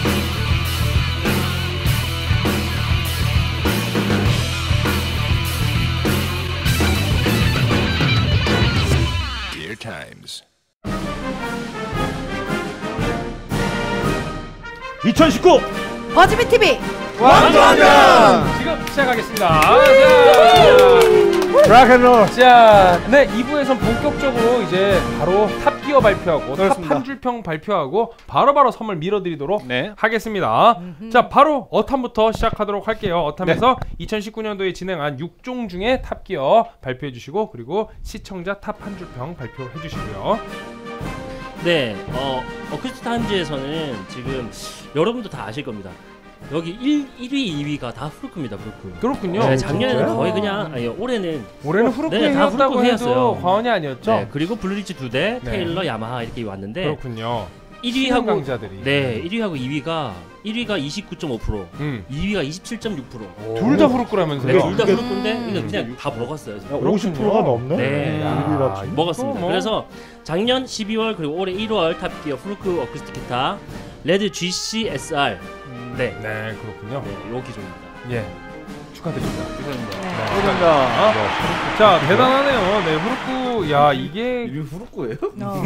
Times. 2019 버즈비 TV 왕좌왕좌 지금 시작하겠습니다. 락앤롤. 자, 네 2부에선 본격적으로 이제 바로 탑기어 발표하고 그렇습니다. 탑 한 줄평 발표하고 바로바로 선물 밀어드리도록 네. 하겠습니다. 자, 바로 어탐부터 시작하도록 할게요. 어탐에서 2019년도에 진행한 6종 중에 탑기어 발표해 주시고 그리고 시청자 탑 한 줄평 발표해 주시고요. 네, 어쿠스틱 한지에서는 지금 여러분도 다 아실 겁니다. 여기 1위, 2위가 다 후르크입니다. 후르크. 그렇군요. 네, 작년에는 진짜요? 거의 그냥 올해는 올해는 네, 다 후르크였다고 후르크 해도 해왔어요. 과언이 아니었죠. 네, 그리고 블루리치 2대, 네. 테일러, 야마하 이렇게 왔는데 그렇군요. 1위하고 강자들이. 네, 1위하고 2위가 29.5%, 2위가 27.6%. 둘 다 후르크라면서요. 네, 둘 다 그게- 후르크인데 이거 그냥 다 먹었어요. 지금. 50%가 넘네. 네, 아, 먹었습니다. 뭐. 그래서 작년 12월 그리고 올해 1월 탑기어 후르크 어쿠스틱 기타 레드 GC SR 네, 네, 그렇군요. 네, 요 기종입니다. 예. 축하드립니다. 감사합니다. 자, 대단하네요. 네, 후르크. 야, 이게 이게 후르크예요?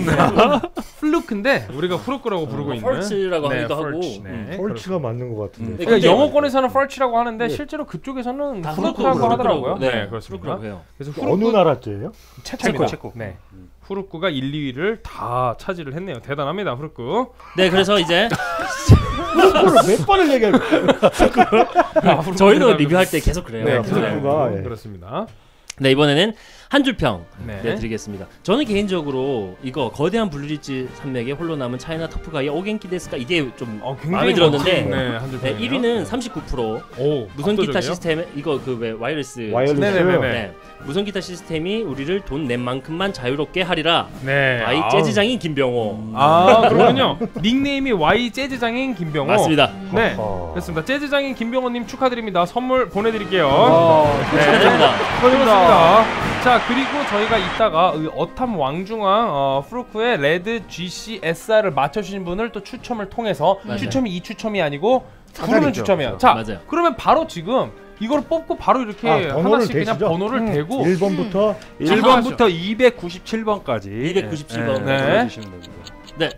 플루크인데 우리가 후르크라고 부르고 있는 펄츠라고 하기도 하고. 펄치. 네, 펄치가 맞는 것 같은데. 네. 그러니까 근데- 영어권에서는 펄치라고 하는데 네. 실제로 그쪽에서는 다 후르크라고 후르크라고 하더라고요. 네, 네, 그렇습니다. 후르크라고 해요. 그래서 어느 나라째예요? 체코입니다. 체코. 네. 후르크가 1, 2위를 다 차지를 했네요. 대단합니다, 후르크. 네, 그래서 이제 후르크를 몇 번을 얘기할 거예요? 저희도 리뷰할 때 계속 그래요. 네, 네, 후르크가, 예. 그렇습니다. 네, 이번에는 한 줄평 네. 드리겠습니다. 저는 개인적으로 이거 거대한 블루리치 산맥에 홀로 남은 차이나 터프가의 오겐키 데스가 이게 좀 굉장히 마음에 들었는데 멋진, 네, 한 줄. 네, 1위는 39%. 오, 무선 기타 압도적이에요? 시스템 이거 그 왜 와이어리스 네네네네. 네. 무선 기타 시스템이 우리를 돈 낸 만큼만 자유롭게 하리라. 네. 아이 재즈장인 김병호. 아, 그렇군요. 닉네임이 Y 재즈장인 김병호. 맞습니다. 네. 어허. 그렇습니다. 재즈장인 김병호님 축하드립니다. 선물 보내드릴게요. 네. 축하드립니다. 그렇습니다. 자, 그리고 저희가 이따가 이 어탐 왕중왕 후르크의 레드 GC SR을 맞춰주신 분을 또 추첨을 통해서 맞아요. 추첨이 이 추첨이 아니고 부르는 사다리죠. 추첨이에요. 자, 맞아요. 그러면 바로 지금 이걸 뽑고 바로 이렇게 번호를 하나씩 그냥 대시죠? 번호를 대고 1번부터 1번부터 297번까지 297번. 네. 불러주시면 됩니다. 네.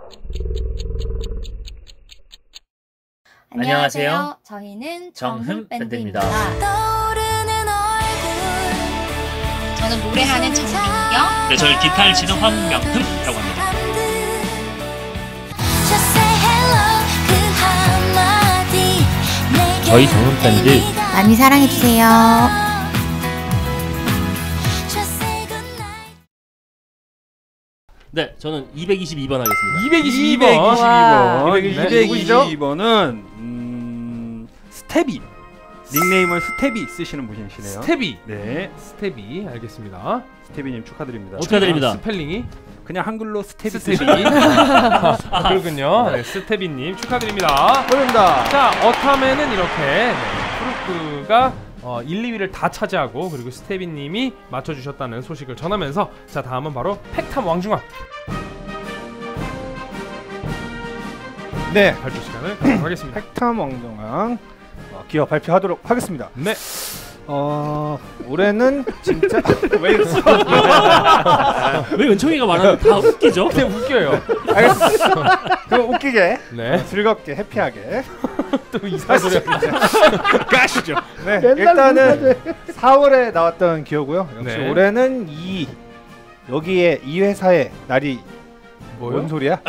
안녕하세요. 저희는 정흠 밴드입니다. 저는 노래하는 정민경. 네, 저희 기타를 치는 황명흠이라고 합니다. 저희 정흠 밴드 많이 사랑해주세요. 네, 저는 222번 하겠습니다. 222번. 222번은 스테비. 닉네임을 스테비 쓰시는 분이시네요. 스테비. 네, 스테비. 알겠습니다. 스테비님 축하드립니다. 축하드립니다. 스펠링이 그냥 한글로 스테비 스테비. 쓰시면 그렇군요. 네, 스테비님 축하드립니다. 보입니다. 자, 어탐에는 이렇게 네, 후르크가 1, 2위를 다 차지하고 그리고 스테비님이 맞춰주셨다는 소식을 전하면서 자, 다음은 바로 팩탐 왕중왕 네, 발표 시간을 갖도록 하겠습니다. 팩탐 왕정왕 기업 발표하도록 하겠습니다. 네. 올해는 진짜 왜 왜 은총이가 말하는 다 웃기죠? 그냥 웃겨요. 알겠습니다. 그럼 웃기게, 네. 즐겁게, 해피하게. 또 이상한 소리 가시죠. 네, 일단은 4월에 나왔던 기어고요. 역시 네. 올해는 여기에 이 회사의 날이 뭔 소리야?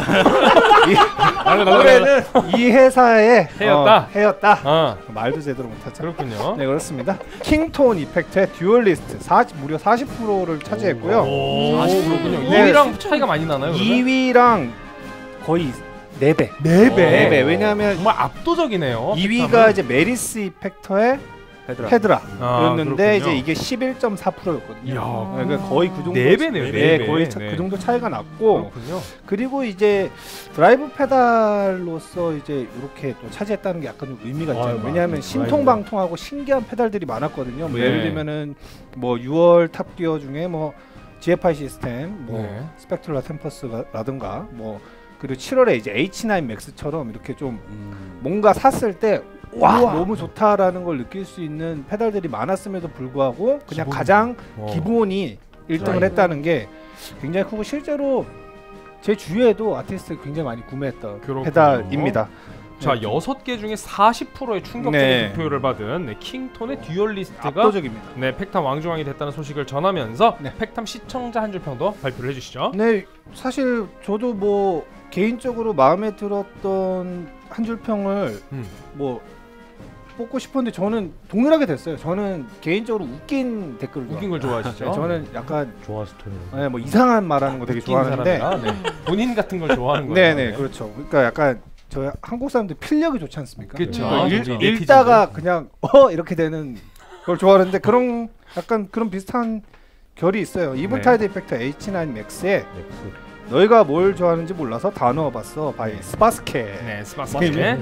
올해는 이 회사의 해였다? 해였다. 말도 제대로 못하죠. 그렇군요. 네, 그렇습니다. 킹톤 이펙트의 듀얼리스트 무려 40%를 차지했고요. 오, 40%군요. 네. 2위랑 차이가 많이 나나요? 2위랑 거의 4배. 4배. 4배. 왜냐하면 정말 압도적이네요. 2위가 이제 메리스 이펙터의 헤드라였는데 이제 이게 11.4%였거든요. 이야. 그러니까 거의 그 정도. 4배네요. 네, 4배. 거의 네. 그 정도 차이가 났고, 그렇군요. 그리고 이제 드라이브 페달로서 이제 이렇게 또 차지했다는 게 약간 좀 의미가 있잖아요. 왜냐하면 신통방통하고 신기한 페달들이 많았거든요. 뭐 네. 예를 들면은 뭐 6월 탑기어 중에 뭐 GFI 시스템, 뭐 네. 스펙툴라 템퍼스라든가 뭐 그리고 7월에 이제 H9 맥스처럼 이렇게 좀 뭔가 샀을 때 와 너무 좋다라는 걸 느낄 수 있는 페달들이 많았음에도 불구하고 그냥 가장 기본이 1등을 했다는 게 굉장히 크고 실제로 제 주위에도 아티스트 굉장히 많이 구매했던 그렇군요. 페달입니다. 자, 네. 6개 중에 40%의 충격적인 네. 득표율을 받은 킹톤의 듀얼리스트가 압도적입니다. 네, 팩탐 왕중왕이 됐다는 소식을 전하면서 네. 팩탐 시청자 한 줄 평도 발표를 해주시죠. 네, 사실 저도 뭐 개인적으로 마음에 들었던 한 줄 평을 뭐 뽑고 싶었는데 저는 동일하게 됐어요. 저는 개인적으로 웃긴 댓글을 웃긴 걸 좋아하시죠? 네, 저는 약간 좋아서 토요. 네, 뭐 이상한 말하는 거 되게 웃긴 좋아하는데 사람이라, 네. 본인 같은 걸 좋아하는 거예요. 네네 그렇죠. 그러니까 약간 저 한국 사람들 필력이 좋지 않습니까? 그렇죠. 읽다가 그냥 이렇게 되는 걸 좋아하는데 그런 약간 그런 비슷한 결이 있어요. 이븐타이드 이펙터 H9 맥스에 너희가 뭘 좋아하는지 몰라서 다 넣어봤어. 바이 스바스케. 네, 스바스케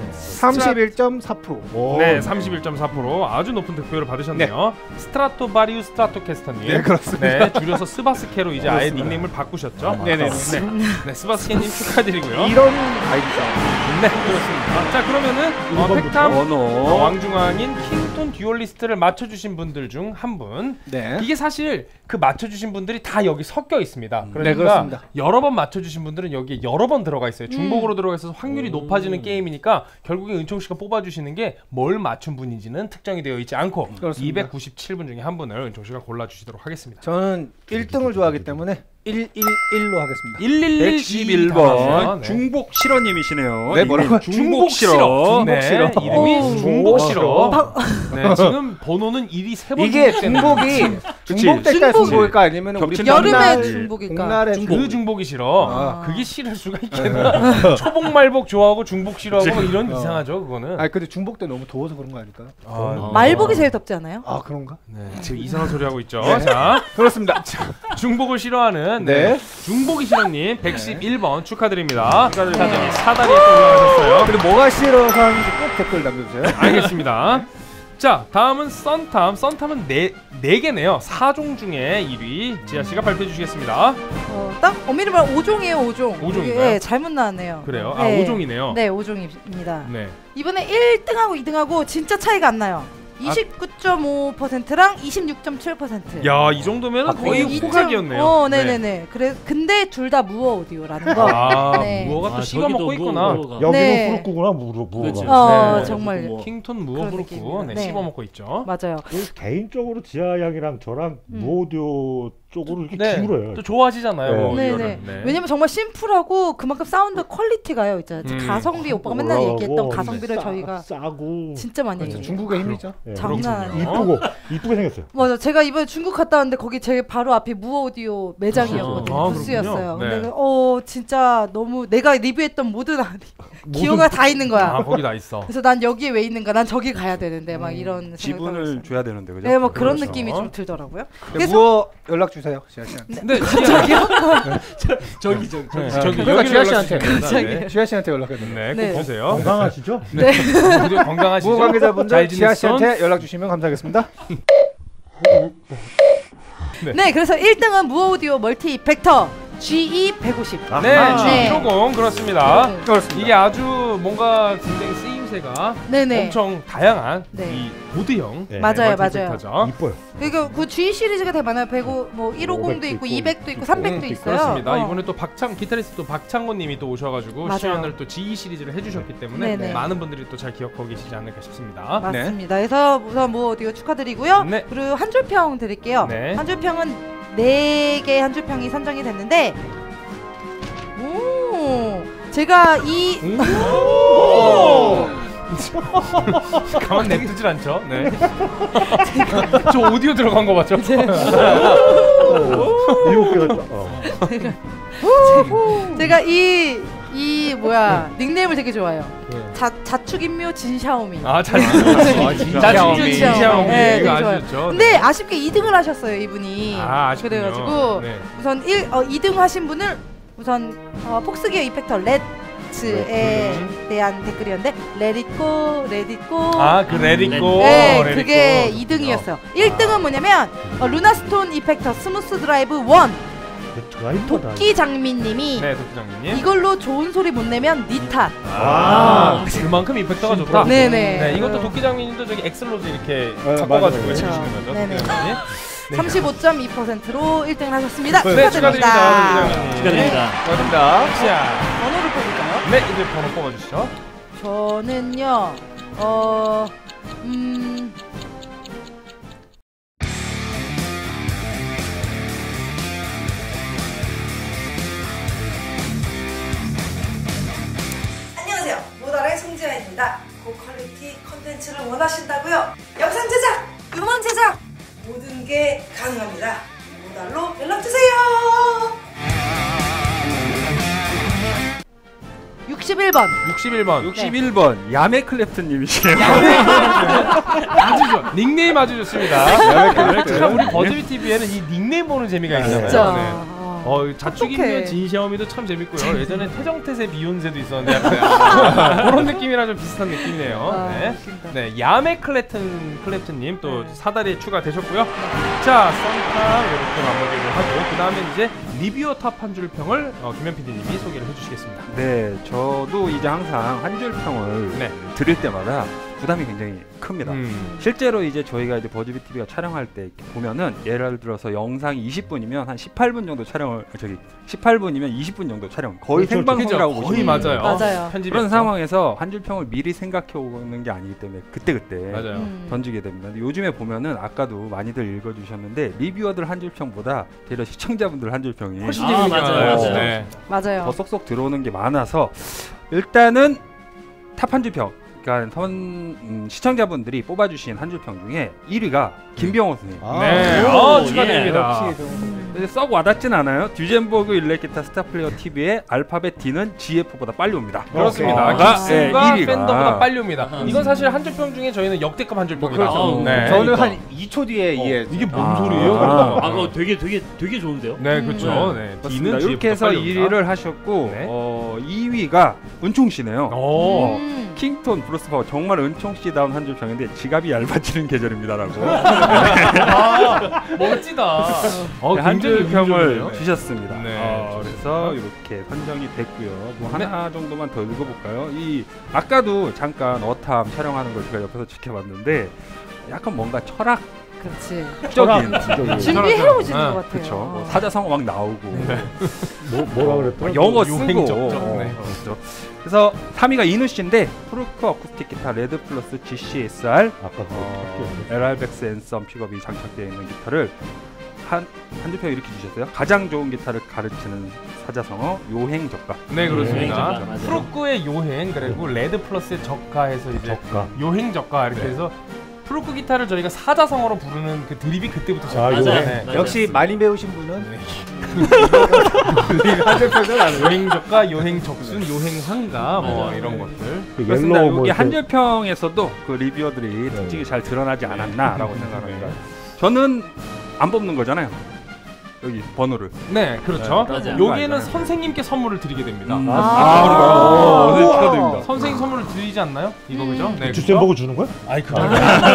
31.4%. 네, 31.4% 아주 높은 득표를 받으셨네요. 스트라토바리우 스트라토캐스터님. 네, 그렇습니다. 네, 줄여서 스바스케로 이제 아예 닉네임을 바꾸셨죠. 네네. 네, 스바스케님 축하드리고요. 이런 아이디가. 네, 그렇습니다. 자, 그러면은 팩탐 원어 왕중왕인 킹톤 듀얼리스트를 맞춰주신 분들 중 한 분. 네. 이게 사실 그 맞춰주신 분들이 다 여기 섞여 있습니다. 그러니까 네, 그렇습니다. 여러 번 맞춰주신 분들은 여기에 여러 번 들어가 있어요. 중복으로 들어가 있어서 확률이 높아지는 게임이니까 결국에 은총 씨가 뽑아주시는 게 뭘 맞춘 분인지는 특정이 되어 있지 않고 그렇습니다. 297분 중에 한 분을 은총 씨가 골라주시도록 하겠습니다. 저는 1등을 좋아하기 때문에 111로 하겠습니다. 111 111번 네. 중복 실어님이시네요. 네, 뭐라고요? 중복 실어. 네, 이름이 중복 실어. 네, 지금 번호는 1이 3번 이게 중복이 중복 때 중복일까 아니면 우리 여름에 중복일까? 봄날에 그 중복이 싫어. 아. 그게 싫을 수가 있겠나? 초복 말복 좋아하고 중복 싫어하고 뭐 이런 이상하죠, 그거는. 아니 근데 중복 때 너무 더워서 그런 거 아닐까요? 말복이 제일 덥지 않아요? 아 그런가? 네, 지금 이상한 소리 하고 있죠. 자, 그렇습니다. 중복을 싫어하는 네. 중복이 싫어님 111번 축하드립니다. 축하드립니다. 사다리에 또 올라가셨어요. 그리고 뭐가 싫어서 하는지 꼭 댓글 남겨주세요. 알겠습니다. 자, 다음은 썬탐. 썬탐은 네 개네요. 4종 중에 1위 지아 씨가 발표해 주시겠습니다. 딱 엄밀히 말하면 5종이에요, 5종. 5종인가요? 네, 잘못 나왔네요. 그래요? 네. 아, 5종이네요. 네, 5종입니다. 네. 이번에 1등하고 2등하고 진짜 차이가 안 나요. 29.5%랑 26.7%. 야, 이 정도면 거의 호각이었네요. 네네네. 그래, 근데 둘 다 무어 오디오라는 거. 아, 네. 무어가 또 씹어 먹고 있구나. 여기는 네. 부르꾸구나 무어가. 그렇죠. 네. 정말. 킹톤 무어 그런 부르고 느낌입니다. 네, 네. 씹어 먹고 있죠. 맞아요. 개인적으로 지아 양이랑 저랑 무오디오 쪽으로 이렇게 네, 기울어요. 또 좋아하시잖아요. 네. 오디오를. 네네. 왜냐면 정말 심플하고 그만큼 사운드 퀄리티가요. 있잖아요. 가성비 오빠가 맨날 얘기했던 가성비를 저희가 싸고 진짜 많이 그렇죠. 얘기해요. 중국의 힘이죠. 네. 장난 아니에요. 이쁘게 생겼어요. 맞아. 제가 이번에 중국 갔다 왔는데 거기 제 바로 앞에 무오디오 매장이었거든요. 아, 부스였어요. 그렇군요. 근데 진짜 너무 내가 리뷰했던 모든 기호가 다 있는 거야. 아, 거기 다 있어. 그래서 난 여기에 왜 있는가? 난 저기 가야 되는데 막 이런 지분을 줘야 되는데 그죠? 네, 뭐 그런 그렇죠. 느낌이 좀 들더라고요. 무어 연락 주세요, 지아 씨한테. 근데 저기요? 저기 그러니까 여기 지아 씨한테. 네. 지아 씨한테 연락해야 돼요. 네, 네. 꼭 주세요. 건강하시죠? 네. 건강하시죠? 무어 관계자분들 잘 지아 지냈어? 씨한테 연락 주시면 감사하겠습니다. 네, 그래서 1등은 무오디오 멀티 이펙터 GE150. 네, 네. G150 그렇습니다. 그렇습니다. 이게 아주 뭔가 굉장히 쓰임새가 네네. 엄청 다양한 네. 이 보드형 네. 맞아요, 멀티 맞아요. 이펙터죠. 이뻐요. 그리고 그 G 시리즈가 되게 많아요. 105, 뭐 150도 있고 200도 있고 300도 있어요. 그렇습니다. 이번에 또 기타리스트 또 박창곤님이 또 오셔가지고 맞아요. 시연을 또 GE 시리즈를 해주셨기 때문에 네네. 많은 분들이 또 잘 기억하고 계시지 않을까 싶습니다. 맞습니다. 그래서 우선 무오디오 축하드리고요. 네. 그리고 한 줄 평 드릴게요. 네. 한 줄 평은 4개의 한 줄 평이 선정이 됐는데, 제가 이 가만 냅두질 않죠. 네. 저 오디오 들어간 거 맞죠? 7개가 제가 이 닉네임을 되게 좋아해요. 자축인묘 진샤오미. 아, 진샤오미. 진샤오미. 네, 이거 되게 좋아요. 아시죠? 근데 아쉽게 2등을 하셨어요, 이분이. 아, 아쉽군요. 그래가지고 네. 우선 2등 하신 분을 우선 폭스기어 이펙터 레츠에 대한 댓글이었는데 레디꼬 아, 그 레디고. 네, 그게 2등이었어요. 1등은 뭐냐면 루나스톤 이펙터 스무스 드라이브 1 도끼 장미님이 네, 도끼장님. 이걸로 좋은 소리 못 내면 니 탓. 그만큼 이펙터가 좋다. 네네. 네, 이것도 도끼장님도 저기 엑슬로즈 이렇게 네, 바꿔가지고 맞아요. 해주시는 거죠. 네네. 도끼장님. 네. 35.2%로 1등을 하셨습니다. 네, 축하드립니다. 도끼장님. 축하드립니다. 축하드립니다. 자, 번호를 뽑을까요? 네, 이제 번호 뽑아주시죠. 저는요. 안녕하세요. 모달의 송지아입니다. 고퀄리티 컨텐츠를 원하신다고요? 영상 제작, 음원 제작 모든 게 가능합니다. 모달로 연락주세요. 61번. 61번. 61번 야메 클랩튼님이시네요. 아주 좋아. 닉네임 아주 좋습니다. 참 우리 버즈비 TV에는 이 닉네임 보는 재미가 있잖아요. 진짜. 네. 자축인묘 어떡해. 진시어미도 참 재밌고요. 예전에 태정태세 비욘세도 있었는데 약간 그런 느낌이랑 좀 비슷한 느낌이네요. 네. 네, 야메 클랩튼님 또 사다리에 추가되셨고요. 자, 썬탑 이렇게 마무리를 하고 그 다음에 이제 리뷰어 탑 한 줄 평을 김현 PD님이 소개를 해주시겠습니다. 네, 저도 이제 항상 한 줄 평을 네. 들을 때마다 부담이 굉장히 큽니다. 실제로 이제 저희가 이제 버즈비 TV가 촬영할 때 이렇게 보면은 예를 들어서 영상이 20분이면 한 18분 정도 촬영을 18분이면 20분 정도 촬영 거의 그렇죠. 생방송이라고 거의 보시면 돼요. 맞아요. 편집이 그런 없죠. 상황에서 한 줄 평을 미리 생각해 오는 게 아니기 때문에 그때그때 맞아요. 던지게 됩니다. 근데 요즘에 보면은 아까도 많이들 읽어주셨는데 리뷰어들 한 줄 평보다 되려 시청자분들 한 줄 평이 훨씬 아, 재밌게 맞아요, 나와요. 맞아요. 네. 맞아요. 더 쏙쏙 들어오는 게 많아서 일단은 탑 한 줄 평. 그러니까 시청자분들이 뽑아주신 한 줄 평 중에 1위가 김병호 선생님. 네. 오, 축하드립니다. 근데 썩 와닿진 않아요. 듀젠버그 일렉기타 스타플레이어 TV의 알파벳 D는 GF보다 빨리 옵니다. 그렇습니다. 아, 깁스가 네, 1위가. 팬더보다 빨리 옵니다. 이건 사실 한 줄 평 중에 저희는 역대급 한 줄 평이다. 그렇죠. 네. 저는 한 2초 뒤에 이게 이게 뭔 아. 소리예요? 아. 그거 되게 좋은데요? 네, 그렇죠. 네. 그렇습니다. D는 이렇게 해서 GF보다 빨리 옵니다. 1위를 하셨고 네. 2위가 은총 씨네요. 오. 킹톤 브루스 파워 정말 은총 씨다운 한 줄 평인데 지갑이 얇아지는 계절입니다라고 아, 멋지다. 한 줄 굉장히 평을 의미적이네요. 주셨습니다. 네, 그래서 이렇게 선정이 됐고요. 뭐 하나 정도만 더 읽어볼까요? 이 아까도 잠깐 어탐 촬영하는 걸 제가 옆에서 지켜봤는데 약간 뭔가 그렇지. 철학적인 준비해 오시는 것 같아요. 그렇죠. 뭐 사자성어 막 나오고 뭐라 그랬더라? 영어 쓰고 유행적적. 네. 그렇죠. 그래서 3위가 이누 씨인데 프루크 어쿠스틱 기타 레드 플러스 GCSR 아까 LR백스 앤썸 픽업이 장착되어 있는 기타를 한 줄 평 이렇게 주셨어요. 가장 좋은 기타를 가르치는 사자성어 요행 저가. 네, 그렇습니다. 맞아요. 프로크의 요행 그리고 레드 플러스의 저가해서 이제 저가. 요행 저가 이렇게 해서 프로크 기타를 저희가 사자성어로 부르는 그 드립이 그때부터 아, 시작했어요. 맞아요. 네. 맞아요. 역시 많이 배우신 분은 요행 저가, 요행 적순, 요행 환가 뭐 이런 것들. 그렇습니다. 옐로우 여기 뭐 한 줄 평에서도 그 리뷰어들이 특징이 잘 드러나지 않았나라고 생각합니다. 저는 안 뽑는 거잖아요. 여기 번호를. 네, 그렇죠. 맞아요. 여기에는 아니잖아요. 선생님께 선물을 드리게 됩니다. 그런가요? 네, 축하드립니다. 선생님 선물을 드리지 않나요? 이거 그죠? 네, 주쌤 보고 주는 거야? 아이 그걸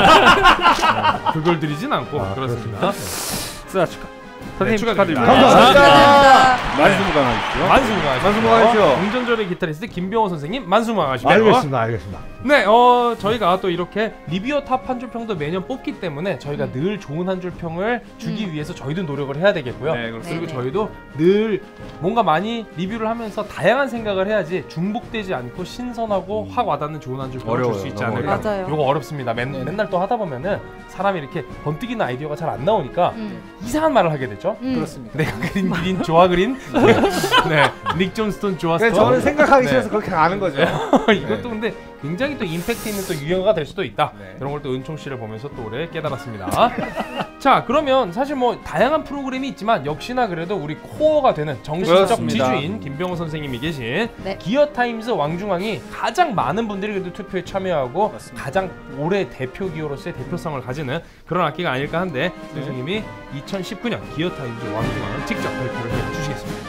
그걸 드리진 않고 그렇습니다. 자, 선생님 축하드립니다. 축하드립니다. 감사합니다. 만수무강하십시오. 만수무강하십시오. 공전절의 기타리스트 김병호 선생님 만수무강하십시오. 알겠습니다. 네, 저희가 또 이렇게 리뷰어 탑 한 줄 평도 매년 뽑기 때문에 저희가 늘 좋은 한 줄 평을 주기 위해서 저희도 노력을 해야 되겠고요. 네, 그리고 네네. 저희도 늘 뭔가 많이 리뷰를 하면서 다양한 생각을 해야지 중복되지 않고 신선하고 확 와닿는 좋은 한 줄 평을 줄 수 어려워요. 있지 너무 않을까. 어려워요. 요거 어렵습니다. 맨날 또 하다 보면은 사람이 이렇게 번뜩이는 아이디어가 잘 안 나오니까 이상한 말을 하게 됐죠. 그렇습니다. 내가 그린 그린 좋아 그린. 네, 닉 존스톤 좋아 그래서 스톤. 저는 생각하기 네. 싫어서 그렇게 가는 거죠. 이것도 근데 굉장히 또 임팩트 있는 또 유행어가 될 수도 있다. 네. 이런 걸 또 은총 씨를 보면서 또 올해 깨달았습니다. 자, 그러면 사실 뭐 다양한 프로그램이 있지만 역시나 그래도 우리 코어가 되는 정신적 그렇습니다. 지주인 김병호 선생님이 계신 네. 기어 타임즈 왕중왕이 가장 많은 분들이 그래도 투표에 참여하고 가장 올해 대표 기어로서의 대표성을 가지는 그런 악기가 아닐까 한데 선생님이 2019년 기어 타임즈 왕중왕을 직접 발표를 해 주시겠습니다.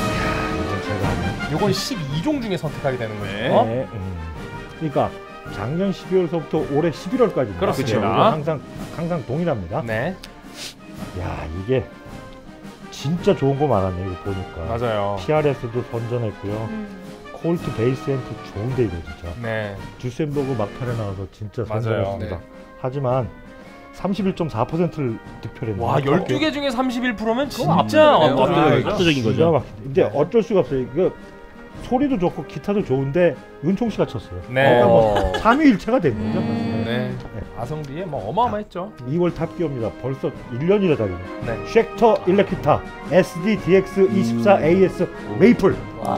요건 12종 중에 선택하게 되는 거예요. 네. 그러니까 작년 12월서부터 올해 11월까지 그렇습니다. 항상 동일합니다. 네. 야, 이게 진짜 좋은 거 많았네 이거 보니까. 맞아요. PRS도 선전했고요. 콜트 베이스 앰프 좋은데 이거 진짜. 네. 듀센버그 막판에 나와서 진짜 맞아요. 선전했습니다. 네. 하지만 31.4%를 득표했네요. 와 12개 중에 31%면 진짜 압도적인 기가 거죠. 막히네. 근데 어쩔 수가 없어요. 이거 소리도 좋고 기타도 좋은데 윤총 씨가 쳤어요. 네. 그러니까 뭐 3위일체가 된 거죠. 네. 아성비에 뭐 어마어마했죠. 2월 탑기어입니다. 벌써 1년이나 달리네. 네. 쉑터 일렉기타 SD-DX24AS 메이플.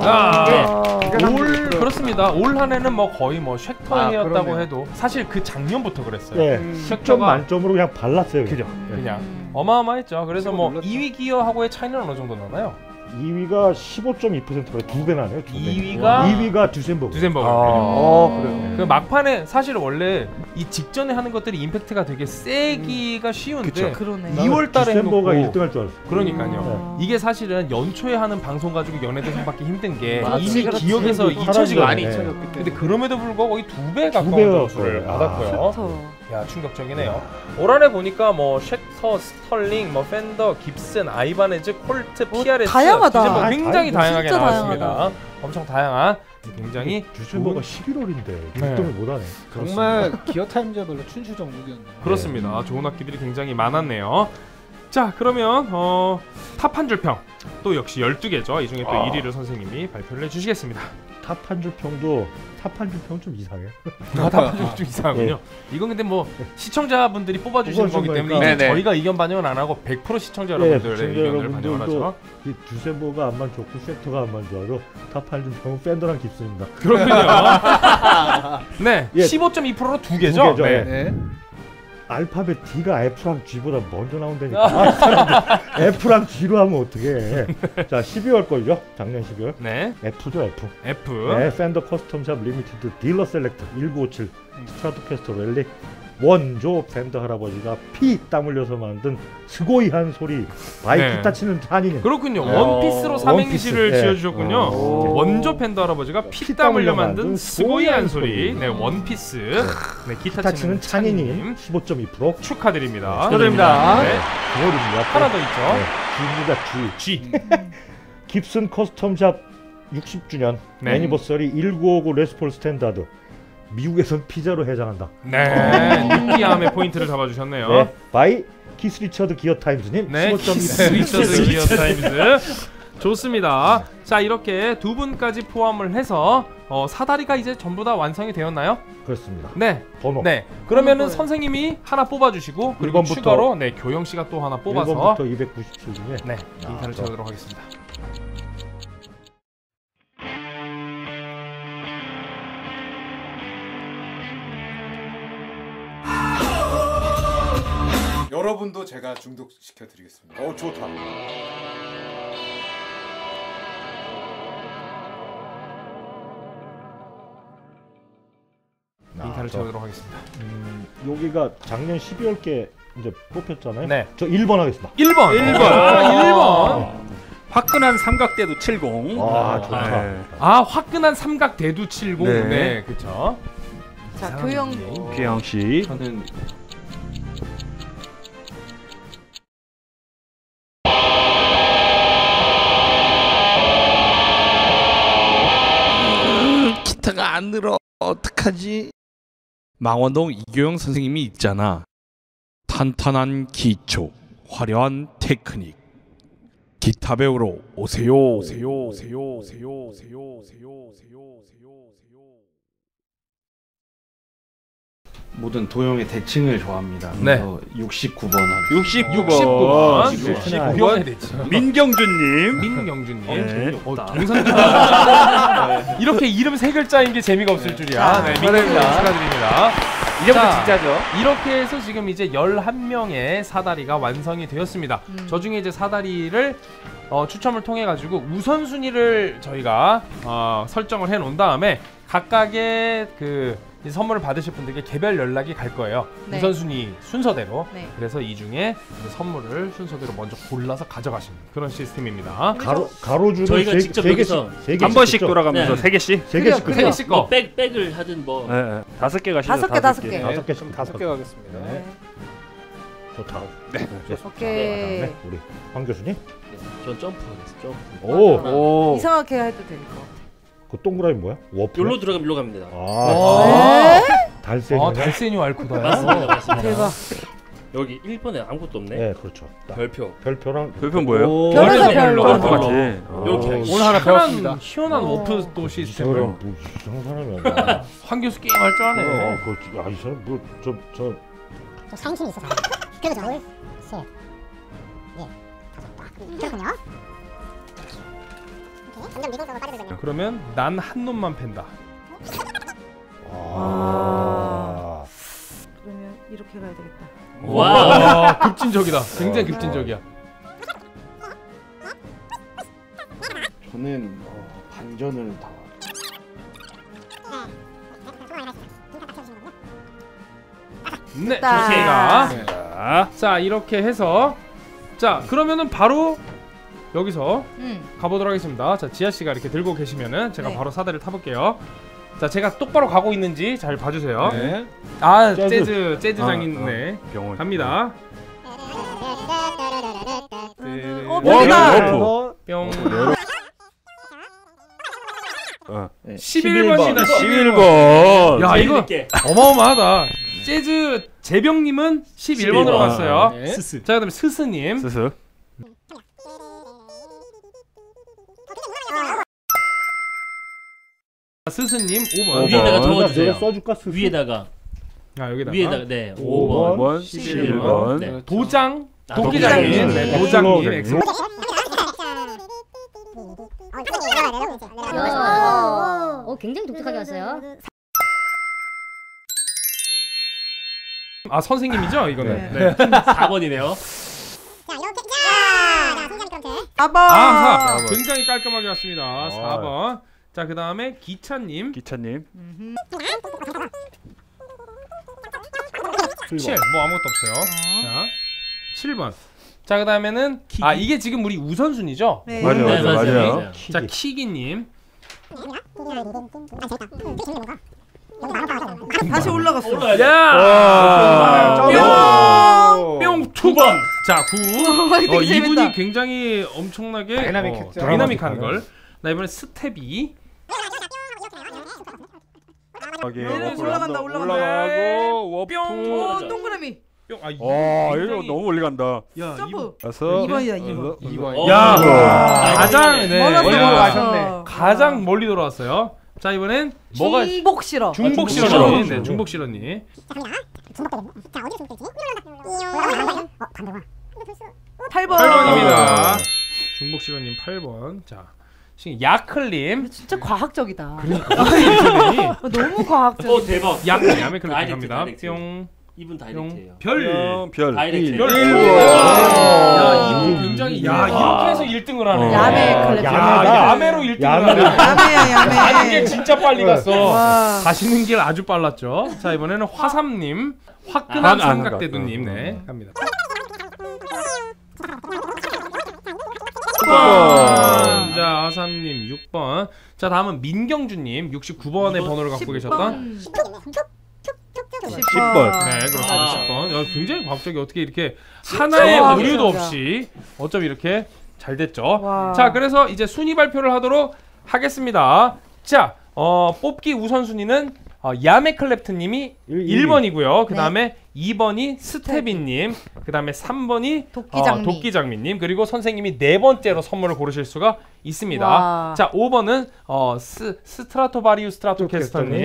올 그렇습니다. 올 한해는 뭐 거의 뭐 쉑터해였다고 그러네요. 해도 사실 그 작년부터 그랬어요. 네. 10점 만점으로 그냥 발랐어요. 그죠. 네. 그냥 어마어마했죠. 그래서 뭐 놀랐죠. 2위 기어하고의 차이는 어느 정도 나나요? 2위가 15.2%로 2배 나네요. 2배. 2위가 듀센버그. 두센버그. 그래요. 그 막판에 사실 원래 이 직전에 하는 것들이 임팩트가 되게 세기가 쉬운데 그쵸. 그러네. 2월 달에 듀센버가 해놓고 1등할 줄 알았어요. 그러니까요. 이게 사실은 연초에 하는 방송 가지고 연예대상받기 힘든 게 맞지, 이미 그렇지. 기억에서 사람들이 잊혀지거든요. 많이 잊혀졌기 때문에. 근데 그럼에도 불구하고 거의 2배 가까운 2배 점수를 가까워요. 받았고요. 야 충격적이네요. 올 한해 보니까 뭐 쉑터, 스털링, 뭐 펜더, 깁슨, 아이바네즈, 콜트, PRS, 다양하다. 듀센버그 굉장히 다양하게 진짜 나왔습니다. 다양하다. 엄청 다양한 굉장히 듀센버가 좋은- 11월인데 네. 1등을 못하네. 정말 기어 타임즈별로 춘추전국이었네요. 그렇습니다. 좋은 악기들이 굉장히 많았네요. 자 그러면 탑 한 줄 평 또 역시 12개죠. 이 중에 또 1위를 선생님이 발표를 해주시겠습니다. 탑 한 줄 평도 탑 한 줄 평 좀 이상해. 탑 한 줄 좀 이상하군요. 이건 근데 뭐 시청자분들이 뽑아주시는 거기 뽑아주신 때문에 거니까. 이제 네네. 저희가 의견 반영은 안 하고 100% 시청자 네, 여러분들의 시청자 의견을 반영을 여러분들도 하죠. 이 듀센버가 안만 좋고 쉑터가 안만 좋아도 탑 한 줄 평은 팬더랑 깁슨입니다. 그렇군요. 네, 예. 15.2%로 두 개죠. 두 개죠. 네. 네. 알파벳 D가 F랑 G보다 먼저 나온다니까. 사람들 F랑 G로 하면 어떡해. 자 12월 거죠. 작년 12월. 네, F죠 F. F. 네, 팬더 커스텀샵 리미티드 딜러 셀렉트 1957 스트라토캐스터 랠리 원조 팬더 할아버지가 피 땀 흘려서 만든 스고이한 소리 바이 네. 기타 치는 찬이는 그렇군요. 네. 원피스로 삼행시를 원피스. 네. 지어주셨군요. 원조 팬더 할아버지가 피땀 흘려 만든 스고이한 소리. 네, 원피스. 네, 기타 치는 찬이님 15.2% 축하드립니다. 축하드립니다. 네, 9월입니다. 하나 더 있죠. G입니다 G. G. 깁슨 커스텀샵 60주년 네. 애니버서리 1959 레스폴 스탠다드 미국에선 피자로 해장한다. 네, 느끼함의 포인트를 잡아주셨네요. 네, 바이 키스 리처드 기어 타임즈님 네, 15.2% 리처드 기어 타임즈. 좋습니다. 자 이렇게 두 분까지 포함을 해서 사다리가 이제 전부 다 완성이 되었나요? 그렇습니다. 네. 번호 네. 그러면은 번호 선생님이 하나 뽑아주시고 그리고 1번부터 추가로 네 교영 씨가 또 하나 뽑아서 1번부터 297 중에 네 인사를 저- 쳐도록 하겠습니다. 여러분도 제가 중독시켜 드리겠습니다. 좋다. 인사를 저- 쳐도록 하겠습니다. 여기가 작년 12월께 이제 뽑혔잖아요. 네. 저 1번 하겠습니다. 1번. 1번. 화끈한 삼각대도 70. 아, 좋다. 네. 아 화끈한 삼각 대두 70. 네, 네. 그렇죠. 자 교영 귀영 씨. 저는 기타가 안 늘어. 어떡하지? 망원동 이교영 선생님이 있잖아. 탄탄한 기초, 화려한 테크닉. 기타 배우러 오세요. 오세요. 오세요. 오세요. 오세요. 오세요. 오세요. 모든 도형의 대칭을 좋아합니다. 네. 그래서 69번 69번. 69번. 도형의 대칭. 민경준님. 민경준님. 네. 동선 이렇게 이름 세 글자인 게 재미가 없을 줄이야. 네, 민경준님 축하드립니다. 이제부터 자, 진짜죠. 이렇게 해서 지금 이제 11명의 사다리가 완성이 되었습니다. 저 중에 이제 사다리를 추첨을 통해 가지고 우선순위를 저희가 설정을 해 놓은 다음에 각각의 그 이 선물을 받으실 분들께 개별 연락이 갈 거예요. 네. 우선순위 순서대로. 네. 그래서 이 중에 선물을 순서대로 먼저 골라서 가져가시는 그런 시스템입니다. 가로줄을 저희가 직접 여기서 한 번씩 돌아가면서 네. 3개씩. 3개씩 그래요. 세 개씩 거. 뭐 백을 하든 뭐 네, 네. 5개 가시죠. 5개, 5개. 네, 5개씩 그럼 5개 5개 가겠습니다. 네. 좋다. 오케이. 우리 황 교수님. 전 점프하겠습니다. 점프. 오. 이상하게 해도 될 것 같아. 그 동그라미 뭐야? 워프. 여기로 들어가면 일로 갑니다. 달세뇨. 달세뇨 알코다. 맞습니다. 맞습니다. 대박. 여기 1번에 아무것도 없네. 네, 그렇죠. 별표랑 별표 뭐예요? 별에서 별로. 이렇게 오늘 하나 배웠습니다. 희한한 워프 또 시스템을. 뭐 이상한 사람이야. 황 교수 게임 할 줄 아네. 그렇지. 야, 이 사람 뭐저 상심이 있어서 그래서 둘, 셋, 넷, 다섯, 딱 그렇군요. 이렇게 점점 미동적으로 빠져들잖아요. 그러면 난 한 놈만 팬다. 그러면 이렇게 가야 되겠다. 와, 급진적이다. 굉장히 급진적이야. 저는 반전을 다. 네, 좋습니다. 자, 이렇게 해서 자, 그러면은 바로 여기서 가보도록 하겠습니다. 자, 지아 씨가 이렇게 들고 계시면은 제가 바로 사다리를 타볼게요. 자, 제가 똑바로 가고 있는지 잘 봐주세요. 네. 아, 재즈 장인 네. 병원 갑니다. 별이다. 뿅. 11번. 11번이다. 11번. 야, 이거 어마어마하다. 재즈 재병님은 11번으로 갔어요. 네. 스스. 자, 그다음에 스스님. 스스. 스스님 5번. 위에다가 적어주세요. 내가 써줄까? 스스? 위에다가. 아, 여기다가. 위에다가 네. 5번, 11번. 11번. 네. 도장. 아, 도기장님. 네, 도장님. 엑소. 굉장히 독특하게 왔어요. 아, 선생님이죠, 이거는. 네. 4번이네요. 자 이렇게 자 승자님 그럼 4번. 아, 4. 굉장히 깔끔하게 왔습니다. 4번. 자, 그다음에 기차님. 기차님. 7. 뭐 아무것도 없어요. 자, 7번. 자, 그다음에는 아, 이게 지금 우리 우선순위죠? 네. 맞아요. 자, 키기님. 다시 올라갔어. 야! 뿅! 2번. 자, 9. 되게 이분이 재밌다. 굉장히 엄청나게 다이나믹했죠. 다이나믹한 걸. 나 이번에 스텝이 여기 올라간다. 올라가고 워프. 뿅! 동그라미. 뿅. 아, 이거 너무 멀리 간다. 야, 점프. 그래서 2번이다. 2번. 야! 아, 가장 멀었어, 야, 멀었어. 가장 멀리 돌아왔어요. 자, 이번엔 뭐가 중복 실어. 중복 실어. 실어님. 네, 중복 실어님. 자 어디로 중복되지? 반대로 8번. 8번입니다. 중복 실어님 8번. 자, 지금 야클님. 진짜 과학적이다. 그러니까 너무 과학적. 대박. 야메 클릭 다이렉트, 갑니다. 다이렉트. 뿅. 이분 다이렉트예요. 별. 다이렉트. 별. 야, 이분 굉장히 야, 이렇게 해서 1등을 하네. 야메 클래스. 야메로 1등을 하네. 야메야 가는 게 진짜 빨리 갔어. 와. 가시는 길 아주 빨랐죠. 자, 이번에는 화삼님. 화끈한 삼각대두님. 네, 갑니다. 6번. 자, 아삼님 6번. 자, 다음은 민경주님 69번의 번호를 갖고 계셨던 10번. 네, 그렇습니다. 10번. 야, 굉장히 과학적이 어떻게 이렇게 하나의 오류도 없이 어쩜 이렇게 잘 됐죠. 와. 자, 그래서 이제 순위 발표를 하도록 하겠습니다. 자, 뽑기 우선순위는 야메 클랩트님이 1번이고요. 그 다음에 2번이 스테빈님, 그 다음에 3번이 도끼장미님, 그리고 선생님이 4번째로 선물을 고르실 수가 있습니다. 와. 자, 5번은 스트라토바리우스 스트라토캐스터님,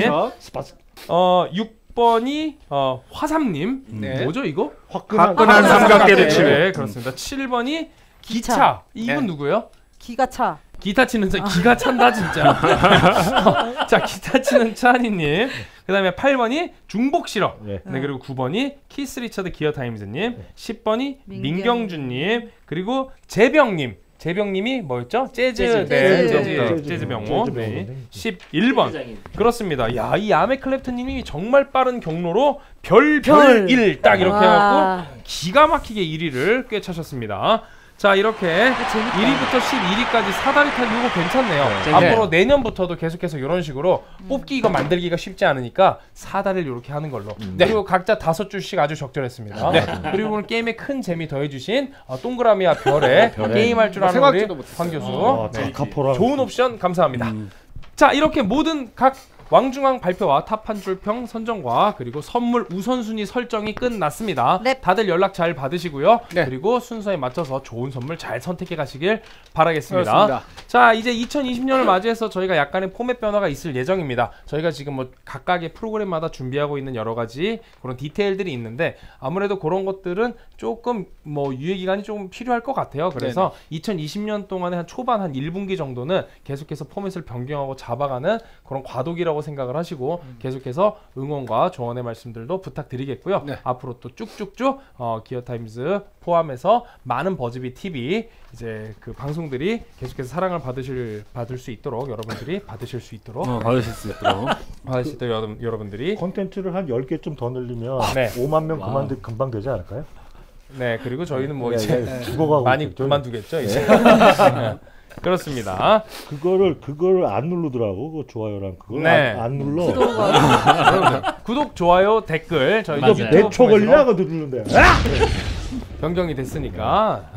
6번이 화삼님, 뭐죠 이거? 화끈한 삼각대를 치네. 네, 그렇습니다. 7번이 기차. 이분 누구예요? 기가 차. 기타 치는 기가 찬다 진짜. 자, 기타 치는 차니님. 그다음에 8번이 중복 실어. 네, 그리고 9번이 키스 리처드 기어 타임즈님. 10번이 민경준님. 그리고 재병님. 재병님이 뭐였죠? 재즈 병모. 네. 11번. 그렇습니다. 야, 이 야메 클랩트님이 정말 빠른 경로로 별 1 딱 이렇게 해갖고 기가 막히게 1위를 꿰차셨습니다. 자 이렇게 1위부터 11위까지 사다리 타기 이거 괜찮네요. 앞으로 내년부터도 계속해서 이런 식으로 뽑기 이거 만들기가 쉽지 않으니까 사다리를 이렇게 하는 걸로. 그리고 각자 5줄씩 아주 적절했습니다. 그리고 오늘 게임에 큰 재미 더해주신 동그라미와 별에 게임할 줄 아는 우리 황 교수. 좋은 옵션 감사합니다. 자 이렇게 모든 각 왕중왕 발표와 탑 한 줄평 선정과 그리고 선물 우선순위 설정이 끝났습니다. 다들 연락 잘 받으시고요. 그리고 순서에 맞춰서 좋은 선물 잘 선택해 가시길 바라겠습니다. 그렇습니다. 자 이제 2020년을 맞이해서 저희가 약간의 포맷 변화가 있을 예정입니다. 저희가 지금 뭐 각각의 프로그램마다 준비하고 있는 여러 가지 그런 디테일들이 있는데 아무래도 그런 것들은 조금 뭐 유예 기간이 좀 필요할 것 같아요. 그래서 2020년 동안에 한 초반 한 1분기 정도는 계속해서 포맷을 변경하고 잡아가는 그런 과도기라고 생각을 하시고 계속해서 응원과 조언의 말씀들도 부탁드리겠고요. 앞으로 또 쭉쭉쭉 기어타임즈 포함해서 많은 버즈비 TV 이제 그 방송들이 계속해서 사랑을 받을 수 있도록 여러분들이 받으실 수 있도록 여러분들이 콘텐츠를 한 10개쯤 더 늘리면 5만 명 금방 되지 않을까요? 네, 그리고 저희는 뭐 이제 죽어가고 많이 그만두겠죠, 이제. 그렇습니다. 그거를 안 누르더라고. 그 좋아요랑 그걸 안 눌러. 구독, 좋아요, 댓글 저희 몇 초 걸리나 그거 누르는데. 변경이 됐으니까.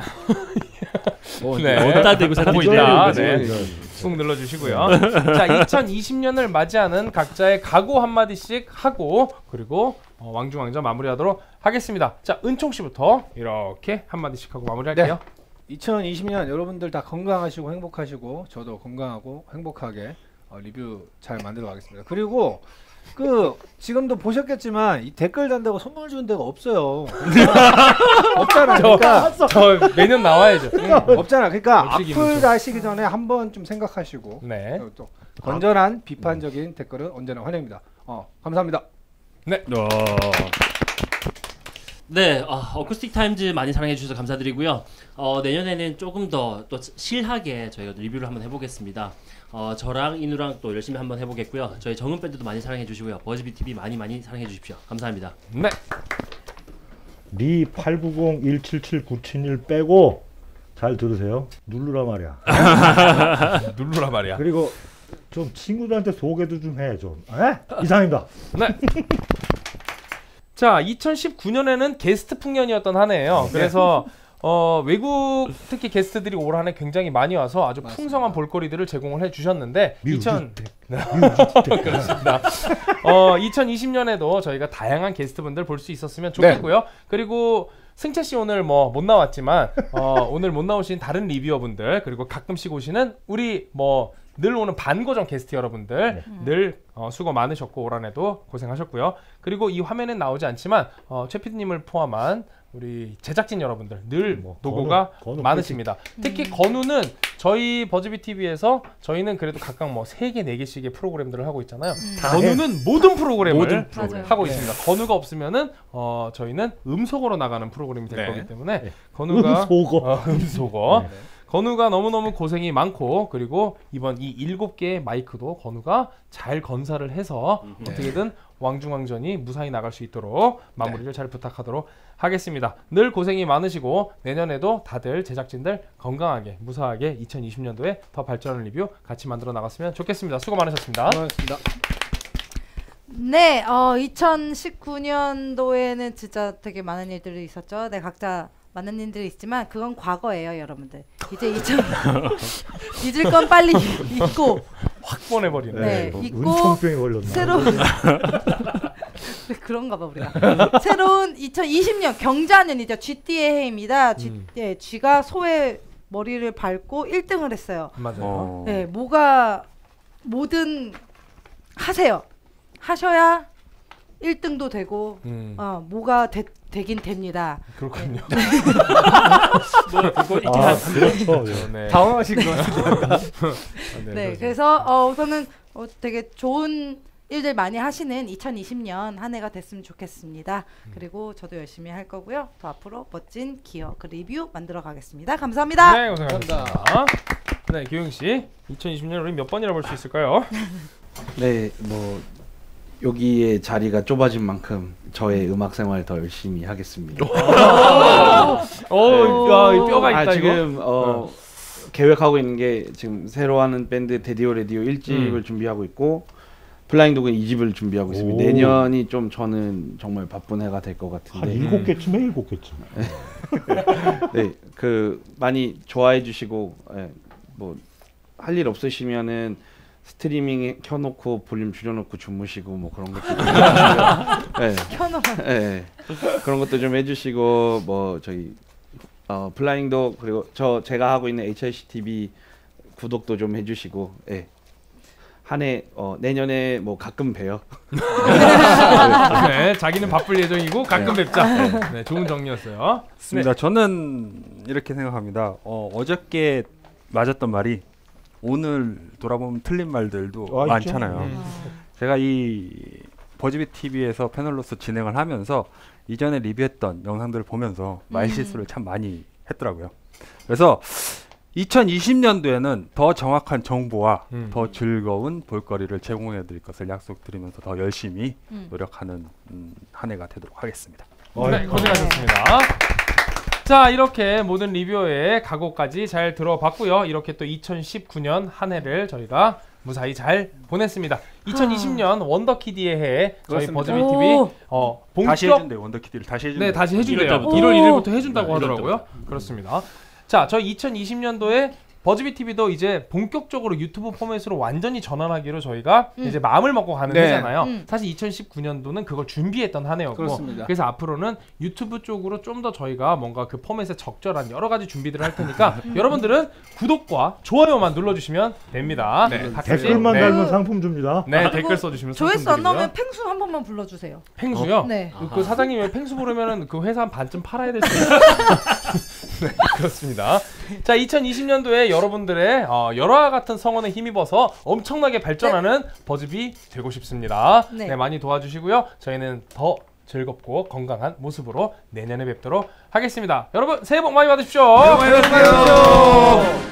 어디다 대고 하고 있다. 꾹 눌러주시고요. 자, 2020년을 맞이하는 각자의 각오 한마디씩 하고 그리고 왕중왕전 마무리하도록 하겠습니다. 자, 은총 씨부터 이렇게 한마디씩 하고 마무리할게요. 2020년 여러분들 다 건강하시고 행복하시고 저도 건강하고 행복하게 리뷰 잘 만들어 가겠습니다. 그리고 지금도 보셨겠지만 이 댓글 단다고 선물 주는 데가 없어요. 없잖아. 그러니까 저 매년 나와야죠. 없잖아. 그러니까 악플 다시기 전에 한번 좀 생각하시고 또 건전한 비판적인 댓글은 언제나 환영입니다. 감사합니다. 네, 어쿠스틱 타임즈 많이 사랑해 주셔서 감사드리고요. 내년에는 조금 더 또 실하게 저희가 리뷰를 한번 해보겠습니다. 저랑 인우랑 또 열심히 한번 해보겠고요. 저희 정은 밴드도 많이 사랑해 주시고요. 버즈비 TV 많이 사랑해 주십시오. 감사합니다. 네. 리 890-177-971 빼고 잘 들으세요. 누르라 말이야. 누르라 말이야. 그리고 좀 친구들한테 소개도 좀 해 좀. 이상입니다. 네. 자, 2019년에는 게스트 풍년이었던 한 해예요. 그래서 외국 특히 게스트들이 올 한 해 굉장히 많이 와서 아주 풍성한 볼거리들을 제공을 해주셨는데 그렇습니다. 2020년에도 저희가 다양한 게스트분들 볼 수 있었으면 좋겠고요. 그리고 승채 씨 오늘 뭐 못 나왔지만 오늘 못 나오신 다른 리뷰어분들 그리고 가끔씩 오시는 우리 늘 오는 반고정 게스트 여러분들 늘 수고 많으셨고 올 한 해도 고생하셨고요. 그리고 이 화면엔 나오지 않지만 최 PD님을 포함한 우리 제작진 여러분들 늘 노고가 많으십니다. 특히 건우는 저희 버즈비 TV에서 저희는 그래도 각각 3개, 4개씩의 프로그램들을 하고 있잖아요. 건우는 모든 프로그램을 하고 있습니다. 건우가 없으면은 저희는 음소거로 나가는 프로그램이 될 거기 때문에 건우가 음소거 건우가 너무너무 고생이 많고 그리고 이번 이 7개의 마이크도 건우가 잘 건사를 해서 어떻게든 왕중왕전이 무사히 나갈 수 있도록 마무리를 잘 부탁하도록 하겠습니다. 늘 고생이 많으시고 내년에도 다들 제작진들 건강하게 무사하게 2020년도에 더 발전하는 리뷰 같이 만들어 나갔으면 좋겠습니다. 수고 많으셨습니다. 고맙습니다. 네, 2019년도에는 진짜 되게 많은 일들이 있었죠. 네, 각자 많은 일들이 있지만 그건 과거예요, 여러분들. 이제 잊을 건 빨리 잊고 확 보내버리네. 네, 잊고 은총병에 걸렸나? 새로운 그런가 봐 우리가. 새로운 2020년 경자년이죠. GT의 해입니다. G가 소의 머리를 밟고 1등을 했어요. 맞아요. 네, 뭐든 하세요. 하셔야 1등도 되고 뭐가 되긴 됩니다. 그렇군요. 그렇죠. 당황하신 것 같은데. 네, 그래서 우선은 되게 좋은 일들 많이 하시는 2020년 한 해가 됐으면 좋겠습니다. 그리고 저도 열심히 할 거고요. 더 앞으로 멋진 기어 리뷰 만들어 가겠습니다. 감사합니다. 네, 고생하셨습니다. 네, 기용 씨, 2020년 우리 몇 번이나 볼 수 있을까요? 네, 여기에 자리가 좁아진 만큼 저의 음악 생활 더 열심히 하겠습니다. 야, 뼈가 있다. 지금 계획하고 있는 게 지금 새로 하는 밴드 데디오 레디오 1집을 준비하고 있고 플라잉 도그 2집을 준비하고 있습니다. 내년이 좀 저는 정말 바쁜 해가 될 것 같은데 한 7개쯤에 7개쯤. 네, 그 많이 좋아해 주시고 뭐 할 일 없으시면은 스트리밍 켜놓고 볼륨 줄여놓고 주무시고 뭐 그런 것도 좀 해주시고요. 네, 그런 것도 좀 해주시고 뭐 저희 플라잉도 그리고 제가 하고 있는 HICTV 구독도 좀 해주시고 한 해 내년에 뭐 가끔 봬요. 네, 자기는 바쁠 예정이고 가끔 뵙자. 네, 좋은 정리였어요. 맞습니다. 저는 이렇게 생각합니다. 어저께 맞았던 말이 오늘 돌아보면 틀린 말들도 많잖아요. 제가 이 버즈비트 TV에서 패널로서 진행을 하면서 이전에 리뷰했던 영상들을 보면서 말실수를 참 많이 했더라고요. 그래서 2020년도에는 더 정확한 정보와 더 즐거운 볼거리를 제공해 드릴 것을 약속드리면서 더 열심히 노력하는 한 해가 되도록 하겠습니다. 네, 고생하셨습니다. 자, 이렇게 모든 리뷰어의 각오까지 잘 들어봤고요. 이렇게 또 2019년 한 해를 저희가 무사히 잘 보냈습니다. 2020년 원더키드의 해 저희 버즈비트 TV 본격 다시 해준대요. 원더키드를 다시 해준대요. 네, 다시 해준대요. 1월 1일부터 해준다고 하더라고요. 그렇습니다. 자, 저희 2020년도에 버즈비트 TV도 이제 본격적으로 유튜브 포맷으로 완전히 전환하기로 저희가 이제 마음을 먹고 가는 해잖아요. 사실 2019년도는 그걸 준비했던 한 해였고, 그렇습니다. 그래서 앞으로는 유튜브 쪽으로 좀 더 저희가 뭔가 그 포맷에 적절한 여러 가지 준비들을 할 테니까 여러분들은 구독과 좋아요만 눌러주시면 됩니다. 네, 댓글만 달면 상품 줍니다. 네, 댓글 써주시면 상품 조회수 안 드리고요. 나오면 팽수 한 번만 불러주세요. 팽수요? 네. 그 사장님이 팽수 부르면은 그 회사 한 반쯤 팔아야 될 수 있어요. 네, 그렇습니다. 자, 2020년도에 여러분들의 열화와 같은 성원에 힘입어서 엄청나게 발전하는 버즈비 되고 싶습니다. 네, 많이 도와주시고요. 저희는 더 즐겁고 건강한 모습으로 내년에 뵙도록 하겠습니다. 여러분 새해 복 많이 받으십시오. 새해 복 많이 받으세요.